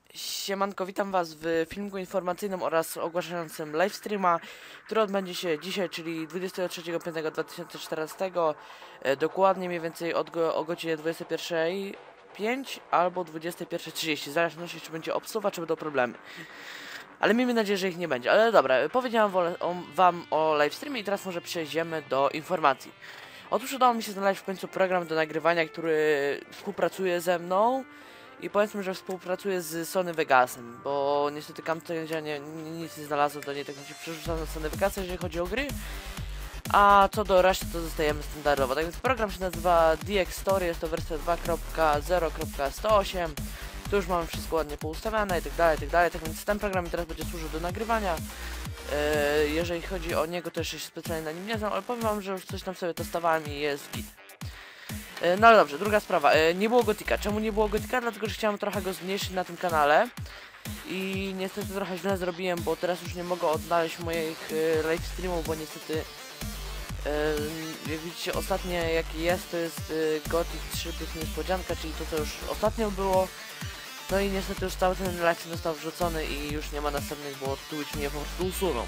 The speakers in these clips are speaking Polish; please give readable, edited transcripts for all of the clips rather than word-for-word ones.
Siemanko, witam was w filmiku informacyjnym oraz ogłaszającym livestreama, który odbędzie się dzisiaj, czyli 23.05.2014, dokładnie mniej więcej o godzinie 21:05 albo 21:30, w zależności czy będzie obsuwa, czy będą problemy. Ale miejmy nadzieję, że ich nie będzie. Ale dobra, powiedziałem wam o livestreamie i teraz może przejdziemy do informacji. Otóż udało mi się znaleźć w końcu program do nagrywania, który współpracuje ze mną. I powiedzmy, że współpracuje z Sony Vegasem, bo niestety Camtasia nic nie znalazło do niej, tak się przerzuca na Sony Vegasa, jeżeli chodzi o gry. A co do reszty, to zostajemy standardowo. Tak więc program się nazywa DX Story, jest to wersja 2.0.108. Tu już mamy wszystko ładnie poustawiane i tak dalej, i tak dalej. Tak więc ten program mi teraz będzie służył do nagrywania. Jeżeli chodzi o niego, to jeszcze się specjalnie na nim nie znam, ale powiem wam, że już coś tam sobie testowałem i jest git. No ale dobrze, druga sprawa. Nie było Gotika. Czemu nie było Gotika? Dlatego, że chciałem trochę go zmniejszyć na tym kanale. I niestety trochę źle zrobiłem, bo teraz już nie mogę odnaleźć moich live streamów, bo niestety jak widzicie, ostatnie jaki jest, to jest Gothic 3 plus niespodzianka, czyli to co już ostatnio było. No i niestety już cały ten live został wrzucony i już nie ma następnych, bo Twitch mnie po prostu usunął.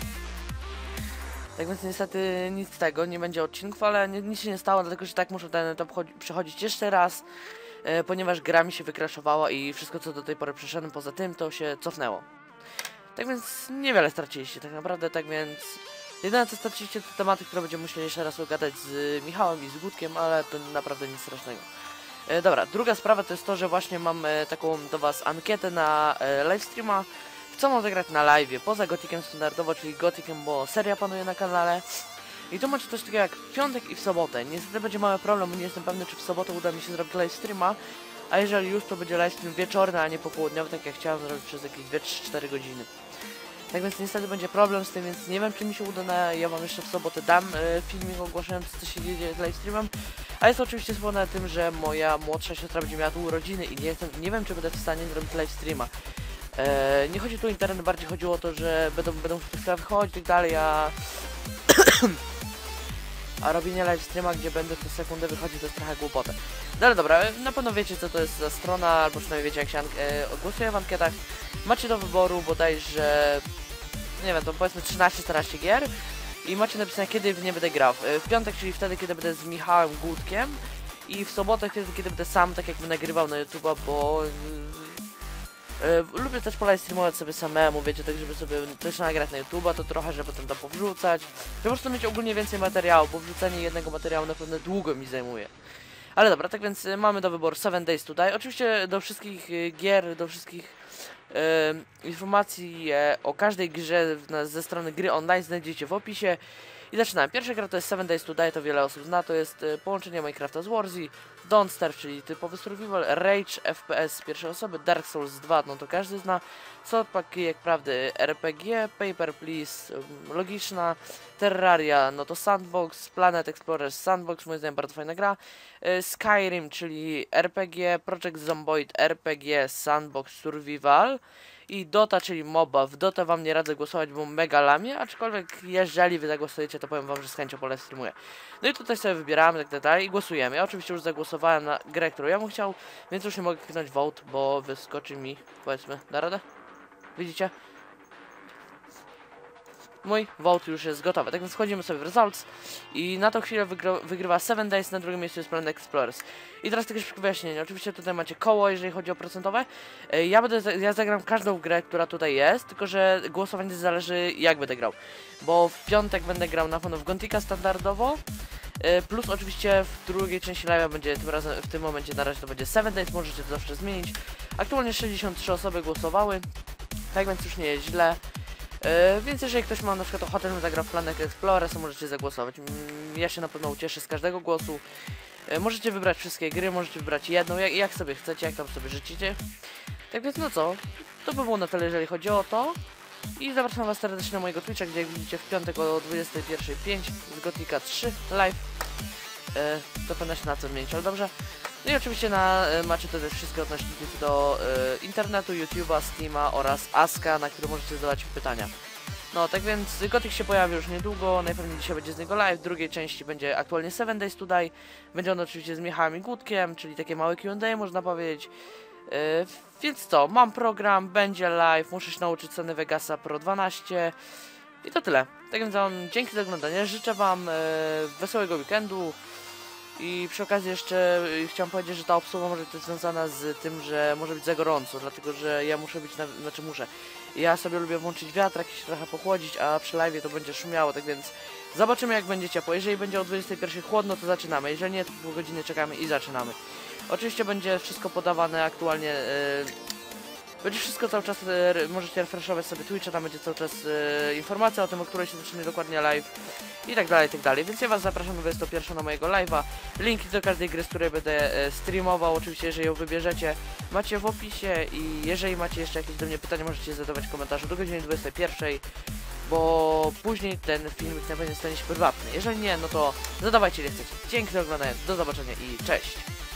Tak więc niestety nic z tego, nie będzie odcinków, ale nic się nie stało, dlatego że tak muszę ten etap przechodzić jeszcze raz, ponieważ gra mi się wykraszowała i wszystko co do tej pory przeszedłem poza tym, to się cofnęło. Tak więc niewiele straciliście tak naprawdę, tak więc jedyne co straciliście to tematy, które będziemy musieli jeszcze raz ugadać z Michałem i z Gutkiem, ale to naprawdę nic strasznego. Dobra, druga sprawa to jest to, że właśnie mam taką do was ankietę na livestreama. Co mam zagrać na live, poza Gothiciem standardowo, czyli Gothiciem, bo seria panuje na kanale. I tu macie coś takiego jak w piątek i w sobotę. Niestety będzie mały problem, bo nie jestem pewny, czy w sobotę uda mi się zrobić live streama. A jeżeli już, to będzie live stream wieczorny, a nie popołudniowy, tak jak chciałem zrobić przez jakieś 2-4 godziny. Tak więc niestety będzie problem z tym, więc nie wiem, czy mi się uda. Ja wam jeszcze w sobotę dam filmik ogłaszający, co się dzieje z live streamem. A jest oczywiście spowodowane tym, że moja młodsza siostra będzie miała tu urodziny i nie wiem, czy będę w stanie zrobić live streama. Nie chodzi tu o internet, bardziej chodziło o to, że będą w tych sprawach chodzić i tak dalej, a robienie live streama, gdzie będę co sekundę wychodzić, to jest trochę głupota. No ale dobra, na pewno wiecie co to jest za strona, albo przynajmniej wiecie jak się głosuje w ankietach. Macie do wyboru bodajże, nie wiem, to powiedzmy 13-14 gier i macie napisane kiedy w nie będę grał. W piątek, czyli wtedy kiedy będę z Michałem Gutkiem i w sobotę wtedy kiedy będę sam, tak jakby nagrywał na YouTube'a, bo lubię też polivestreamować sobie samemu, wiecie, tak żeby sobie też nagrać na YouTube'a, to trochę, żeby potem to powrzucać. Żeby po prostu mieć ogólnie więcej materiału, bo wrzucenie jednego materiału na pewno długo mi zajmuje. Ale dobra, tak więc mamy do wyboru 7 Days tutaj. Oczywiście do wszystkich gier, do wszystkich informacji o każdej grze ze strony gry online znajdziecie w opisie. I zaczynamy. Pierwsza gra to jest 7 Days to Die, to wiele osób zna, to jest połączenie Minecrafta z Warzy, Don't Starve, czyli typowy survival, Rage, FPS z pierwszej osoby, Dark Souls 2, no to każdy zna, South Park, Kijek Prawdy, RPG, Paper Please, logiczna, Terraria, no to Sandbox, Planet Explorers, Sandbox, moim zdaniem bardzo fajna gra, Skyrim, czyli RPG, Project Zomboid, RPG, Sandbox, Survival, i Dota, czyli MOBA. W Dota wam nie radzę głosować, bo mega lamie, aczkolwiek jeżeli wy zagłosujecie, to powiem wam, że z chęcią polivestreamuję. No i tutaj sobie wybieramy, tak dalej i głosujemy. Ja oczywiście już zagłosowałem na grę, którą ja bym chciał, więc już nie mogę kliknąć vote, bo wyskoczy mi, powiedzmy, da radę? Widzicie? Mój vote już jest gotowy, tak więc wchodzimy sobie w results i na tą chwilę wygrywa 7 Days, na drugim miejscu jest Planet Explorers. I teraz takie szybkie wyjaśnienie, oczywiście tutaj macie koło, jeżeli chodzi o procentowe. Ja zagram każdą grę, która tutaj jest, tylko że głosowanie zależy jak będę grał. Bo w piątek będę grał na pewno w Gotika standardowo, plus oczywiście w drugiej części live'a będzie tym razem, w tym momencie na razie to będzie 7 Days, możecie to zawsze zmienić. Aktualnie 63 osoby głosowały, tak więc już nie jest źle. Więc jeżeli ktoś ma na przykład ochotę, żeby zagrał w Planet Explorers, to możecie zagłosować. Ja się na pewno ucieszę z każdego głosu. Możecie wybrać wszystkie gry, możecie wybrać jedną, jak sobie chcecie, jak tam sobie życzycie. Tak więc no co, to by było na tyle, jeżeli chodzi o to. I zapraszam was serdecznie na mojego Twitcha, gdzie jak widzicie w piątek o 21:05 z Gotika 3 live. To powinno się na co zmienić, ale dobrze. No i oczywiście macie tutaj wszystkie odnośniki do internetu, YouTube'a, Steama oraz Aska, na który możecie zadawać pytania. No, tak więc Gothic się pojawi już niedługo, najpewniej dzisiaj będzie z niego live, w drugiej części będzie aktualnie 7 Days Today. Będzie on oczywiście z Michałem i Gutkiem, czyli takie małe Q&A można powiedzieć. Więc co, mam program, będzie live, muszę się nauczyć Sony Vegasa Pro 12 i to tyle. Tak więc wam dzięki za oglądanie, życzę wam wesołego weekendu i przy okazji jeszcze chciałem powiedzieć, że ta obsługa może być związana z tym, że może być za gorąco, dlatego że ja muszę być, ja sobie lubię włączyć wiatrak i się trochę pochłodzić, a przy live to będzie szumiało, tak więc zobaczymy jak będzie ciepło. Jeżeli będzie o 21 chłodno, to zaczynamy, jeżeli nie, to pół godziny czekamy i zaczynamy. Oczywiście będzie wszystko podawane aktualnie, będzie wszystko cały czas, możecie refreshować sobie Twitcha, tam będzie cały czas informacja o tym, o której się zacznie dokładnie live i tak dalej, więc ja was zapraszam na 21 na mojego live'a. Linki do każdej gry, z której będę streamował, oczywiście jeżeli ją wybierzecie, macie w opisie i jeżeli macie jeszcze jakieś do mnie pytania, możecie zadawać w komentarzu do godziny 21, bo później ten filmik na pewno stanie się prywatny. Jeżeli nie, no to zadawajcie ile chcecie. Dzięki za oglądanie, do zobaczenia i cześć!